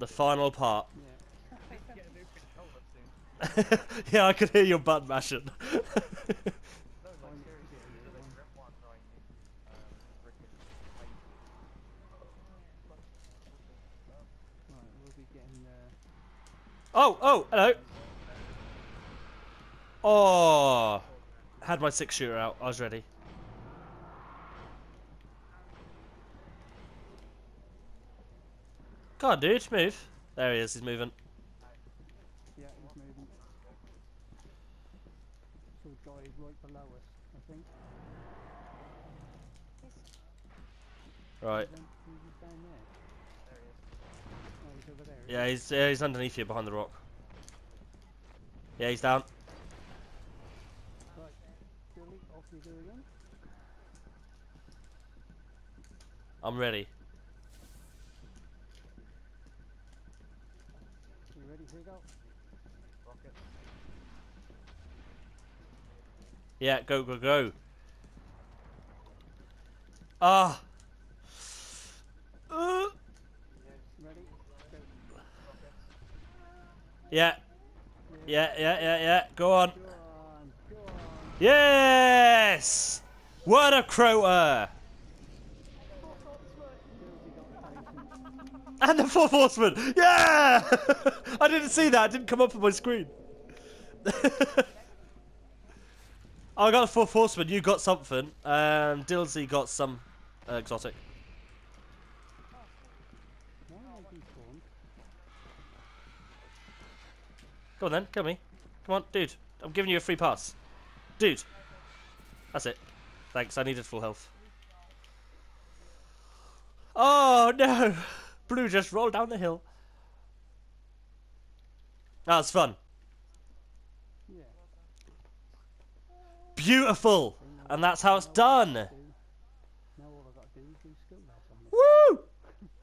The final part. Yeah. Get a new controller soon. Yeah, I could hear your butt mashing. No, like Find it seriously, scary, instead of everyone. Grim 1 where I need freaking places. Right, we'll be getting Oh, hello. soon. Oh, had my 6-shooter out. I was ready. Come on, dude, move. There he is. He's moving. Yeah, he's moving. So the guy is right below us, I think. Right. He's down there. There he is. Oh, he's over there, is Yeah, he's underneath you behind the rock. Yeah, he's down. he? Right, Billy, off you go again. I'm ready. You ready to go? Rocket. Yeah, go, go, go. Ah. Ready? Go. Rockets. Yeah, yeah. Go on. Go on, go on. Yes! What a croater! Dilsey got the patient. And the fourth horseman! Yeah! I didn't see that. It didn't come up on my screen. I got the fourth horseman. You got something. Dilsey got some exotic. Why are they despawned? Come on then, come me. Come on, dude. I'm giving you a free pass. Dude. That's it. Thanks, I needed full health. Oh no! Blue just rolled down the hill. That was fun. Yeah. Beautiful! So now And that's how it's done! now all I've got to do is do skill levels on this. Woo!